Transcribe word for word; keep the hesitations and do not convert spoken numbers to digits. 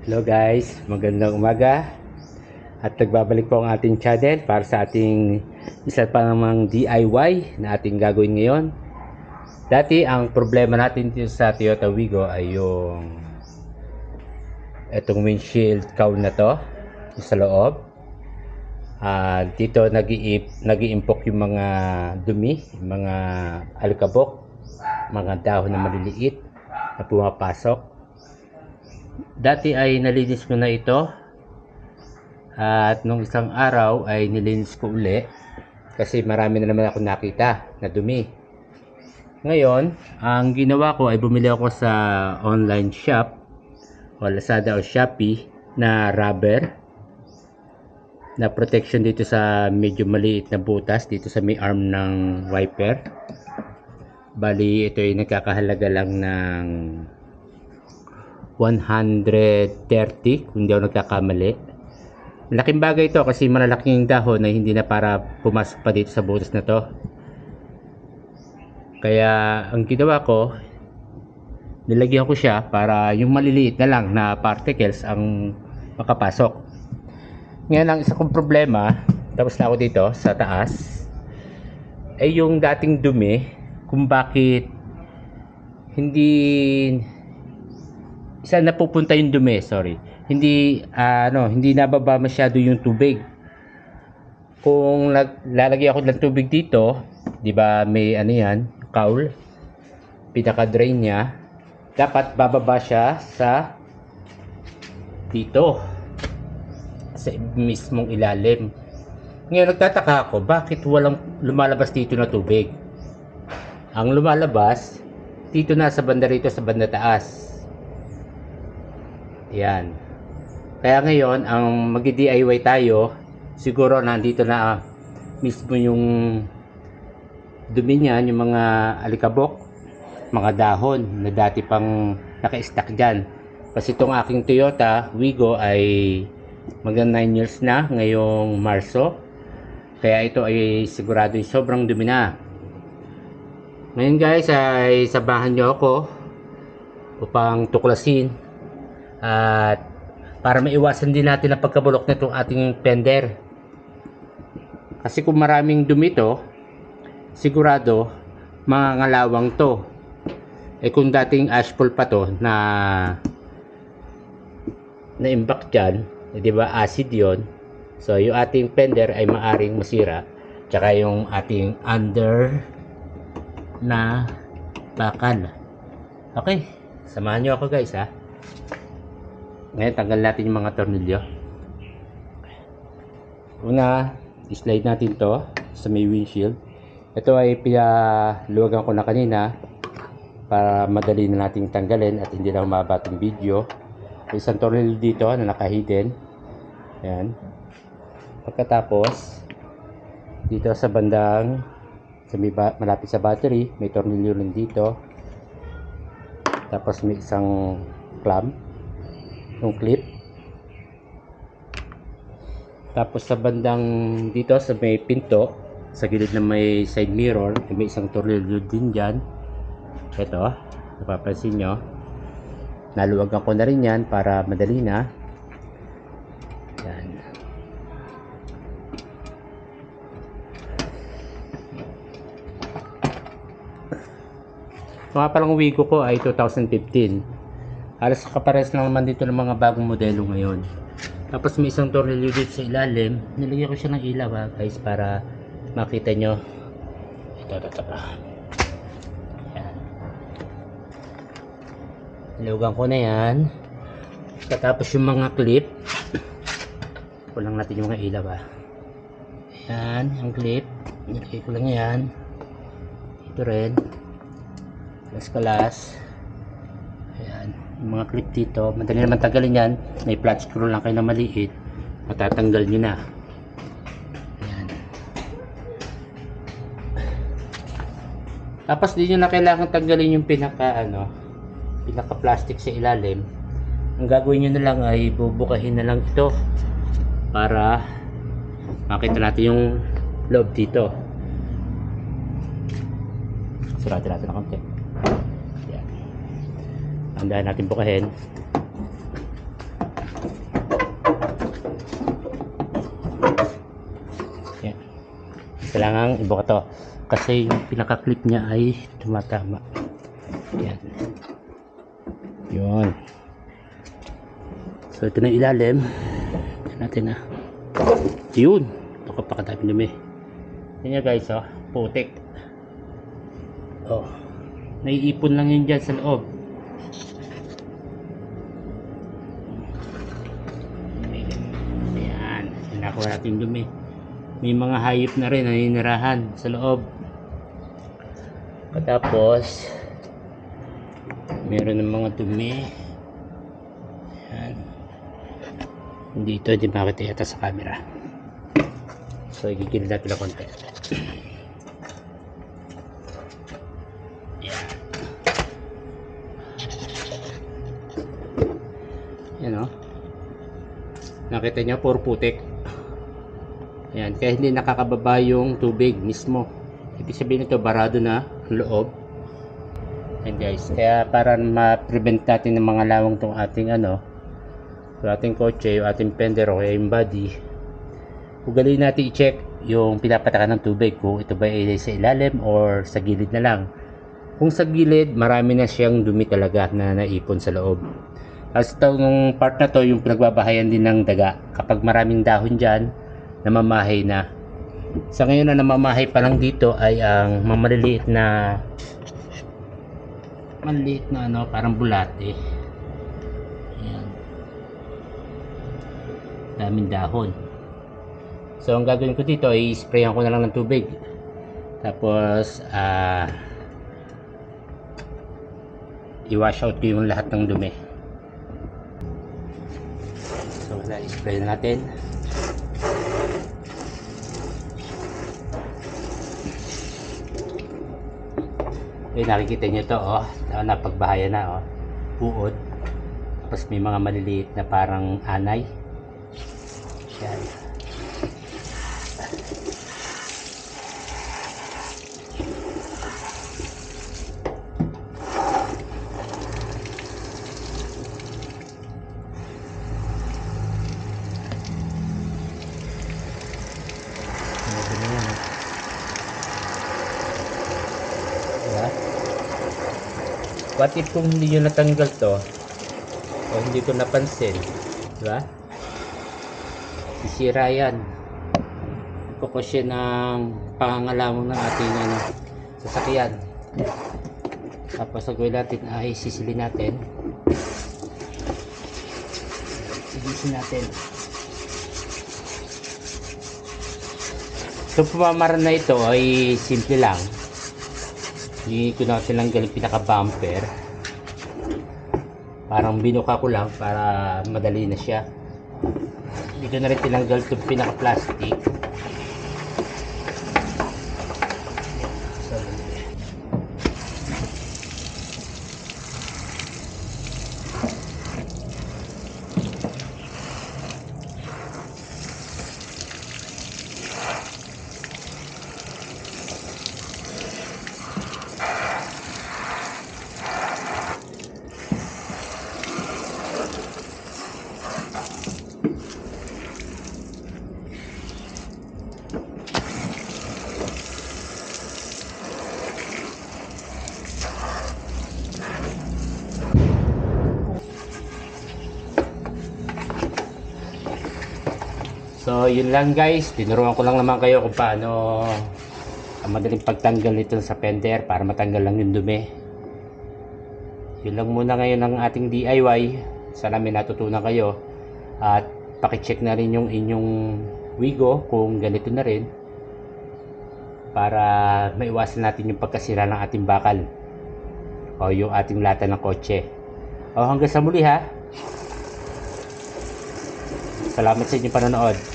Hello guys, magandang umaga at nagbabalik po ang ating channel para sa ating isa pa namang D I Y na ating gagawin ngayon. Dati ang problema natin dito sa Toyota Wigo ay yung itong windshield cowl na to sa loob. Uh, dito nag-iimpok yung mga dumi, yung mga alikabok, mga dahon na maliliit na pumapasok. Dati ay nalinis ko na ito at nung isang araw ay nilinis ko uli kasi marami na naman ako nakita na dumi. Ngayon, ang ginawa ko ay bumili ako sa online shop o Lazada o Shopee na rubber na protection dito sa medyo maliit na butas dito sa may arm ng wiper. Bali ito ay nagkakahalaga lang ng one hundred thirty kung hindi ako nagkakamali. Malaking bagay ito kasi malalaking dahon na hindi na para pumasok pa dito sa butas na to. Kaya ang ginawa ko, nilagyan ko siya para yung maliliit na lang na particles ang makapasok. Ngayon ang isa kong problema, tapos na ako dito sa taas, ay yung dating dumi kung bakit hindi isa napupunta yung dumi, sorry. Hindi uh, ano, hindi nababa masyado yung tubig. Kung lalagay ako ng tubig dito, 'di ba, may ano 'yan, cowl. Pinaka drain niya, dapat bababa siya sa dito sa mismong ilalim. Ngayon nagtataka ako, bakit walang lumalabas dito na tubig? Ang lumalabas dito na sa banda rito sa banda taas. Yan. Kaya ngayon, ang mag-D I Y tayo, siguro nandito na mismo yung dumi niyan, yung mga alikabok, mga dahon na dati pang naka-stack dyan. Kasi itong aking Toyota Wigo ay magandang nine years na ngayong Marso. Kaya ito ay sigurado yung sobrang dumi na. Ngayon guys, ay sabahan nyo ako upang tuklasin at para maiwasan din natin ang pagkabulok na itong ating fender. Kasi kung maraming dumi ito, sigurado mangangalawang to. Eh kung dating asphalt pa to na na-impact dyan, eh, di ba acid yon, so yung ating fender ay maaring masira, tsaka yung ating under na bakal. Okay, samahan nyo ako guys ha. Ngayon tanggal natin yung mga tornilyo. Una, slide natin to sa may windshield. Ito ay pinaluwagan ko na kanina para madali na nating tanggalin at hindi na humaba itong video. Isang tornilyo dito na naka-hidden. Ayan. Pagkatapos dito sa bandang sa may malapit sa battery, may tornilyo rin dito. Tapos may isang clamp, yung clip. Tapos sa bandang dito sa may pinto, sa gilid na may side mirror, may isang tornilyo din dyan. Ito, napapansin nyo, naluwagan ko na rin yan para madali na. Yan. Mga palang Wigo ko ay two thousand fifteen. Halos kapares lang naman dito ng mga bagong modelo ngayon. Tapos may isang tornilyo dito sa ilalim. Nilagyan ko siya ng ilaw ha, guys, para makita nyo. Ito, ito, ito. Ayan. Nilugan ko na yan. Tapos yung mga clip, kulang natin yung mga ilaw ha. Ayan, yung clip. Nilagay ko lang yan. Ito rin. Kalas-kalas. Ayan. Yung mga clip dito, madali naman tanggalin yan. May flat screw lang kayo na maliit, matatanggal nyo na. Ayan. Tapos di nyo na kailangan tanggalin yung pinaka ano, pinaka plastic sa ilalim. Ang gagawin nyo na lang ay bubukahin na lang ito para makita natin yung loob dito. Sarado natin ng konti. Andahan natin bukahin. Kailangan ibuka to kasi yung pinaka-clip niya ay tumatama. Yan. Yun. So ito na ilalim. Yan natin na. Yun. Ito ka pa kadami dumi. Yan nga guys, oh. Putik. Oh. Naiipon lang yun dyan sa loob. Ayan. Nakuha natin dumi. May mga hayop na rin na ninirahan sa loob. Tapos meron ng mga dumi. Ayan. Hindi ito, hindi makita yata sa camera. So igigilid natin na konti. Ayan. Ayan o. Nakita niya, puro putik. Ayan, kaya hindi nakakababa yung tubig mismo. Ibig sabihin nito, barado na ang loob. Ayan guys, kaya para ma-prevent natin ng mga lawang tong ating ano, yung ating kotse, yung ating fender o kaya yung body, ugaliin natin i-check yung pinapatakan ng tubig kung ito ba ay sa ilalim or sa gilid na lang. Kung sa gilid, marami na siyang dumi talaga na naipon sa loob. As itong part na to, yung pinagbabahayan din ng daga. Kapag maraming dahon dyan, namamahay na. Sa ngayon na namamahay pa lang dito ay ang mamaliliit na maliliit na ano, parang bulate. Ayan. Daming dahon. So ang gagawin ko dito ay sprayan ko na lang ng tubig. Tapos ah uh, i-wash out ko yung lahat ng dumi. So wala, i-spray na natin. Eh, nakikita nyo to, oh, napagbahaya na, oh, buod. Tapos may mga maliliit na parang anay. Yan. What if kung hindi nyo natanggal to o hindi ko napansin, diba? Sisira yan. Focus yan ng pangangalamang ng ating ano, sasakyan. Tapos ang gawin natin ay sisilin natin. Silisin natin. So pamamaraan na ito ay simple lang. Hindi ko na tinanggal yung pinaka bumper. Parang binuka ko lang para madali na siya. Hindi ko na rin tinanggal yung pinaka plastic. So yun lang guys, tinuruan ko lang naman kayo kung paano ang madaling pagtanggal nito sa fender para matanggal lang yung dumi. Yun lang muna ngayon ang ating D I Y. Sana may natutunan kayo at pakicheck na rin yung inyong Wigo kung ganito na rin para maiwasan natin yung pagkasira ng ating bakal o yung ating lata ng kotse. O hanggang sa muli ha. Salamat sa inyong panonood.